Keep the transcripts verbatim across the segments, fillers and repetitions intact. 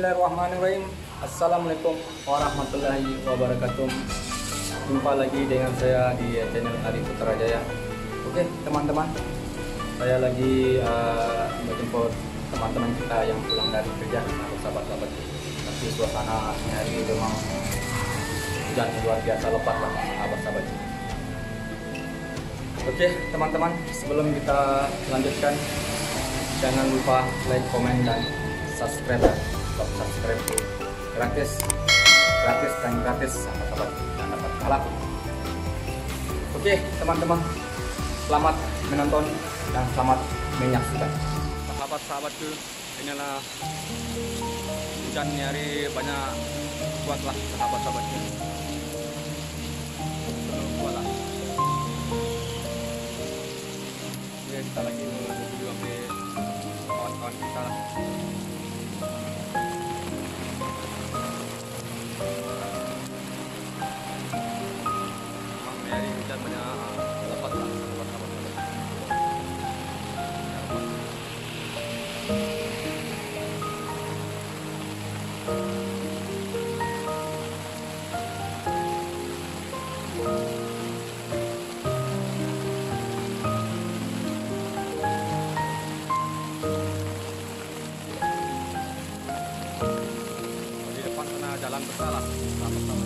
Bismillahirrahmanirrahim. Assalamualaikum warahmatullahi wabarakatuh. Jumpa lagi dengan saya di channel Ari Putra Jaya. Oke teman-teman, saya lagi uh, menjemput teman-teman kita yang pulang dari kerja, sahabat-sahabat. Tapi suasana hari ini memang hujan luar biasa lebat lah, sahabat-sahabat. Oke teman-teman, sebelum kita lanjutkan, jangan lupa like, komen, dan subscribe ya. Subscribe gratis, gratis dan gratis, sahabat-sahabat, dan dapat pahala. Oke teman-teman, selamat menonton dan selamat menyaksikan. Sahabat-sahabatku, inilah hujan hari banyak kuatlah, sahabat-sahabatku. Kuatlah. Oke, kita lagi menuju sampai kawan-kawan kita lah. Memang hari hujan banyak lebat lah, sahabat-sahabat. Di depan sana jalan besar lah, sahabat-sahabat.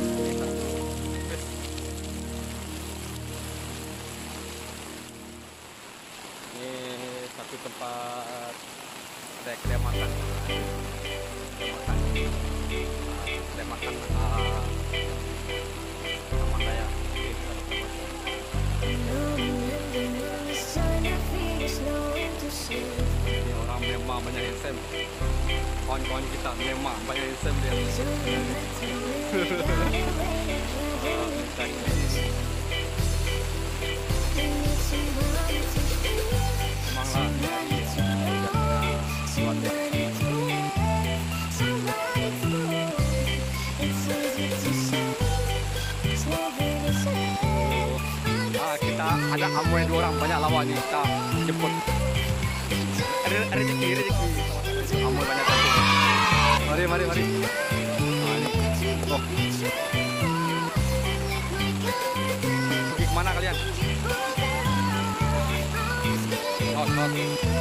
Ini satu tempat ada kedai makan, kedai makan, kedai makan uh, Taman Raya. Ini orang memang banyak insem, kawan-kawan kita memang banyak insem dia. Ada amoy dua orang banyak lawan nih, kita jemput. Ada rezeki, rezeki. Amoy banyak lagi. Mari, mari, mari. Oh. Pergi kemana kalian? Oh, oh.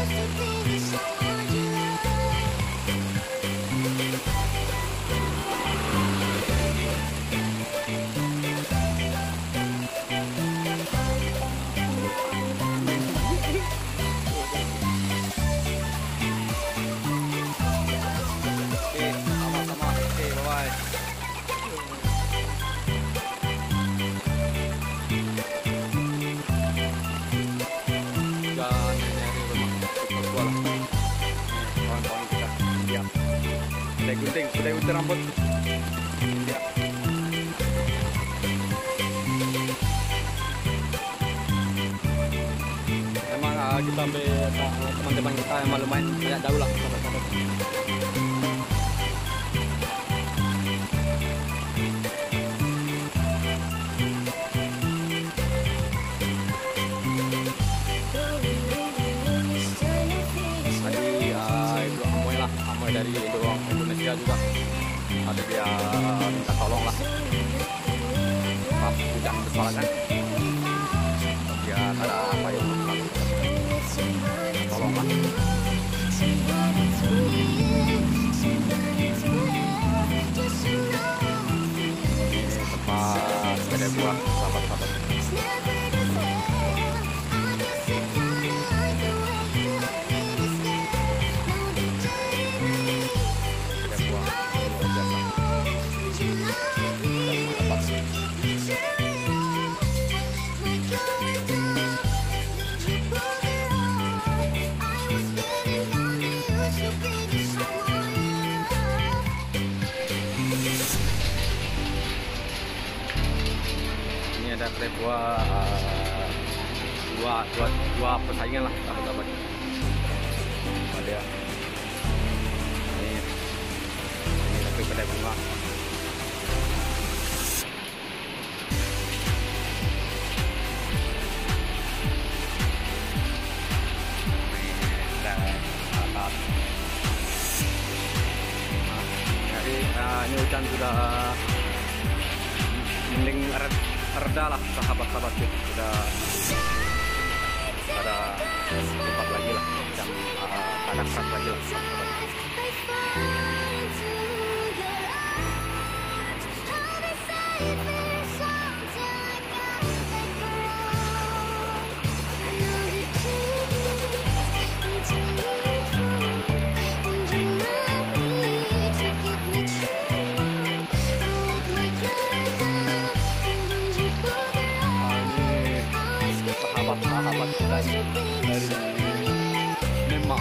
Kedai gunting, kedai gunting rambut. Ya. Memang uh, kita ambil teman-teman kita yang lumayan banyak jauh lah, sahabat-sahabat. Tadi uh, itu amoy lah, amoy dari Doang Indonesia juga. Ada dia minta tolong lah, pas hujan besar kan, dia ada apa yang tolong lah. Tempat kedai buah, sahabat-sahabat. Ini ada kedai buah, uh, dua, dua, dua persaingan lah, sahabat-sahabat. Ada ini, ini satu kedai bunga. Ini ada atas. ini hujan sudah mending reda lah sahabat-sahabatku, sudah ada tempat lagi lah, jam uh, ada keras lagi lah sahabat. Sahabat kita dari Myanmar.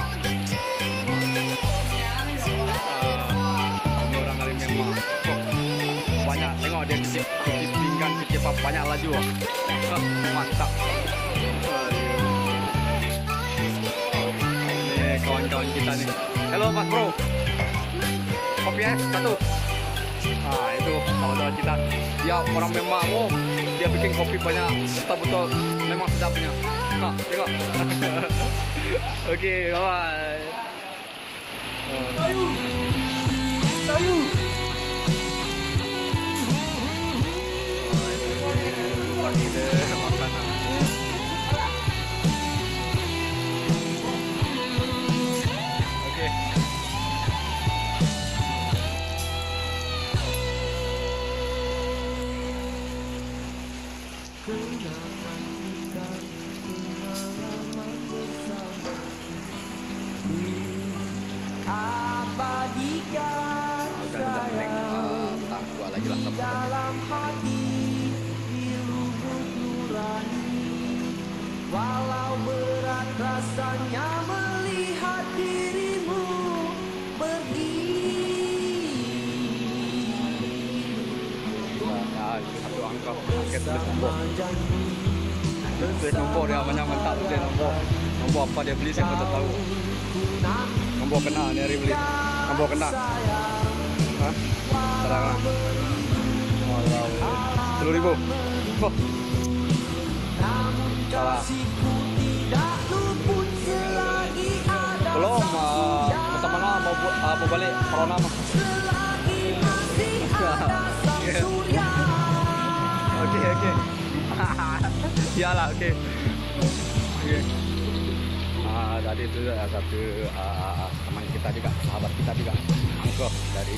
Ini orang dari Myanmar. Oh, banyak, tengok dia kecil, kecil pinggan kecil banyak laju. Oh, mantap. Ini kawan-kawan kita nih. Halo Mas Bro. Kopi es satu. Ah, itu kawan-kawan kita. Dia orang Myanmar. Oh, dia bikin kopi banyak, betul-betul memang sedapnya. Ha, tengok. Okey, bye. Sayu. Sayu. Kita makanan. Okey. Abadikan tak buat lagi lah dalam hati di lubuk nurani, walau berat rasanya melihat dirimu berdiri. Nah, satu angka angkat tulis nombor. Tulis nombor dia banyak mantap tulis nombor. Nombor apa dia beli saya tak tahu. Nombor kena ni hari beli. Nombor kena. Ha? Terang lah. Walau. Sepuluh ribu. Oh. Salah. Belum. Uh, Macam mana mau uh, mau balik corona mah? Okey okey. Iyalah okey. Okey. Ah, tadi itu ada satu uh, teman kita juga, sahabat kita juga, Angko dari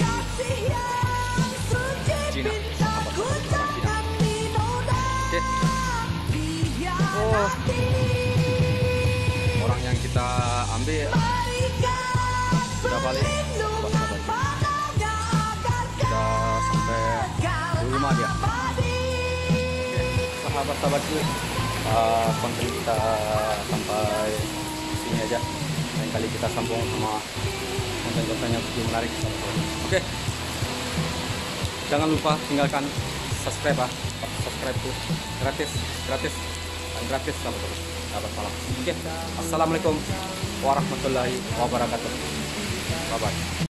Cina, sahabat orang Cina. Okey. Oh, orang yang kita ambil sudah balik, sahabat-sahabat. Sudah sampai di rumah dia. Sahabat-sahabatku, uh, konten kita sampai sini aja. Lain kali kita sambung sama konten-konten yang lebih menarik. Oke, jangan lupa tinggalkan subscribe ah. Subscribe tuh gratis, gratis, dan gratis sahabat-sahabat. Sahabat malam. Oke, assalamualaikum warahmatullahi wabarakatuh. Bye bye.